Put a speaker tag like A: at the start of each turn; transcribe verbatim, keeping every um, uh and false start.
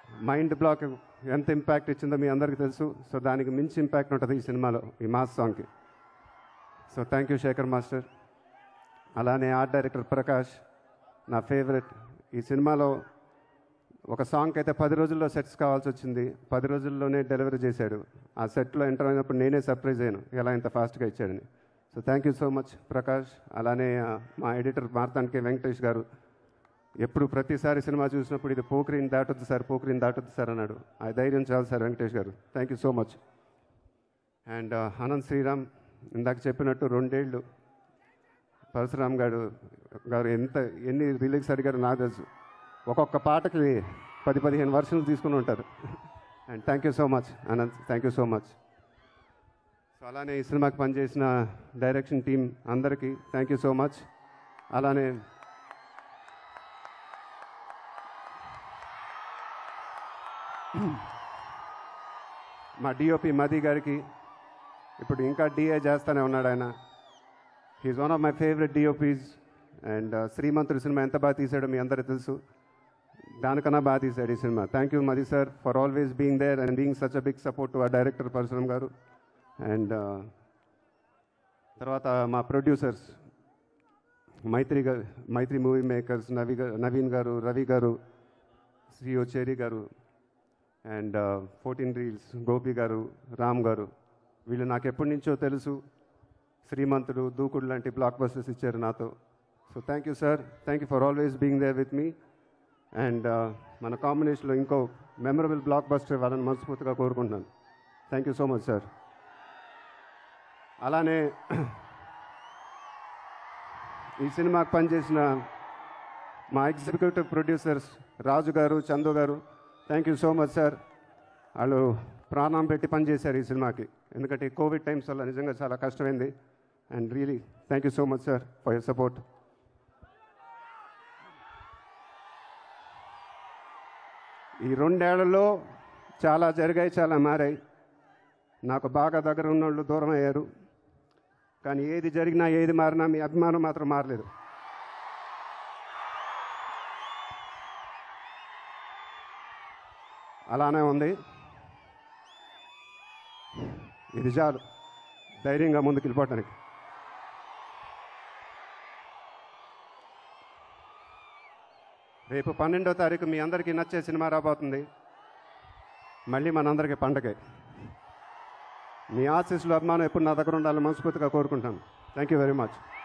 A: Mind block ఎంత impact ఇచ్చిందో మీ అందరికీ తెలుసు. సో దానికి మించి ఇంపాక్ట్ ఉంటుంది ఈ సినిమాలో, ఈ మాస్ సాంగ్కి. So thank you Shekhar master. అలానే ఆర్ట్ డైరెక్టర్ ప్రకాష్, నా ఫేవరెట్. ఈ సినిమాలో ఒక సాంగ్కి అయితే పది రోజుల్లో సెట్స్ కావాల్సి వచ్చింది, పది రోజుల్లోనే డెలివరీ చేశాడు. ఆ సెట్లో ఎంటర్ అయినప్పుడు నేనే సర్ప్రైజ్ అయ్యాను, ఎలా ఇంత ఫాస్ట్గా ఇచ్చాడని. So thank you so much Prakash. అలానే మా ఎడిటర్ మార్తానికి వెంకటేష్ గారు, ఎప్పుడు ప్రతిసారి సినిమా చూసినప్పుడు ఇది పోక్రీని దాటొద్దు సార్, పోక్రీని దాటొద్దు సార్ అన్నాడు. ఆ ధైర్యం చాలు sir Venkatesh garu. Thank you so much. And Ananth Sriram, ఇందాక చెప్పినట్టు రెండేళ్ళు పరశురామ్ గారు గారు ఎంత ఎన్ని రిలీక్స్ అడిగారు నాకు తెలుసు. ఒక్కొక్క పాటకి పది పదిహేను వర్షన్లు తీసుకుని ఉంటారు. And thank you so much Ananth, thank you so much. So అలానే ఈ సినిమాకి పనిచేసిన డైరెక్షన్ టీం అందరికీ థ్యాంక్ యూ సో మచ్. అలానే మా డిఓపి మది గారికి, ఇప్పుడు ఇంకా డిఏ చేస్తూనే ఉన్నాడు ఆయన. He's one of my favourite DOPs. And Srimanthudu సినిమా ఎంత బాగా తీసాడో మీ అందరికీ తెలుసు, దానికన్నా బాగా తీశాడు ఈ సినిమా. Thank you Madhi sir for always being there and being such a big support to the director Parasuram garu. And తర్వాత మా ప్రొడ్యూసర్స్ మైత్రి గారు, మైత్రి movie makers, Navi Naveen garu, Ravi garu, CEO Cherry garu, and fourteen reels Gopi garu, Ram గారు. వీళ్ళు నాకు ఎప్పటి నుంచో తెలుసు. శ్రీమంతుడు, దూకుడు లాంటి బ్లాక్ బస్టర్స్ ఇచ్చారు నాతో. So thank you sir, thank you for always being there with me. And మన కాంబినేషన్లో ఇంకో మెమరబుల్ బ్లాక్ బస్టర్ వాళ్ళని మనస్ఫూర్తిగా కోరుకుంటున్నాను. Thank you so much sir. అలానే ఈ సినిమాకి పనిచేసిన మా executive producers Raju garu, Chandu garu, thank you so much sir. వాళ్ళు ప్రాణం పెట్టి పనిచేశారు ఈ సినిమాకి, ఎందుకంటే ఈ కోవిడ్ టైమ్స్ వల్ల నిజంగా చాలా కష్టమైంది. And really thank you so much sir for your support. ఈ రెండేళ్లలో చాలా జరిగాయి, చాలా మారాయి. నాకు బాగా దగ్గర ఉన్నోళ్ళు దూరం అయ్యారు. కానీ ఏది జరిగినా, ఏది మారినా మీ అభిమానం మాత్రం మారలేదు. అలానే ఉంది. ఇది చాలు ధైర్యంగా ముందుకు వెళ్ళిపోవటానికి. రేపు పన్నెండో తారీఖు మీ అందరికీ నచ్చే సినిమా రాబోతుంది. మళ్ళీ మనందరికీ పండగే. మీ ఆశీస్సులు, అభిమానం ఎప్పుడు నా దగ్గర ఉండాలని మనస్ఫూర్తిగా కోరుకుంటాను. Thank you very much.